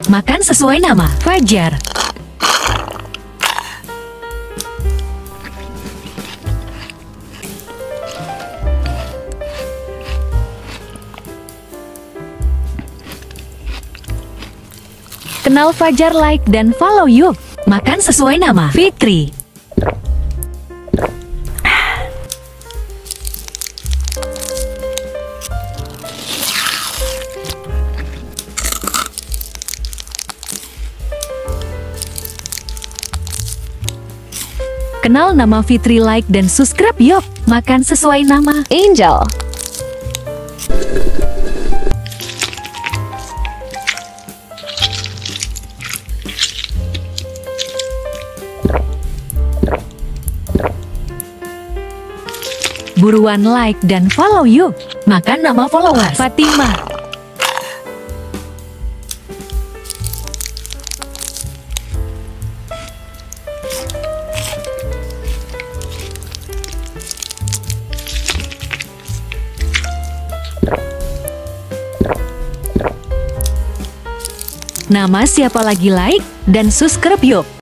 Makan sesuai nama. Fajar. Kenal Fajar, like dan follow yuk. Makan sesuai nama. Fitri. Kenal nama Fitri, like dan subscribe yuk. Makan sesuai nama. Angel. Buruan like dan follow yuk. Makan nama followers. Fatima. Nama siapa lagi, like dan subscribe yuk.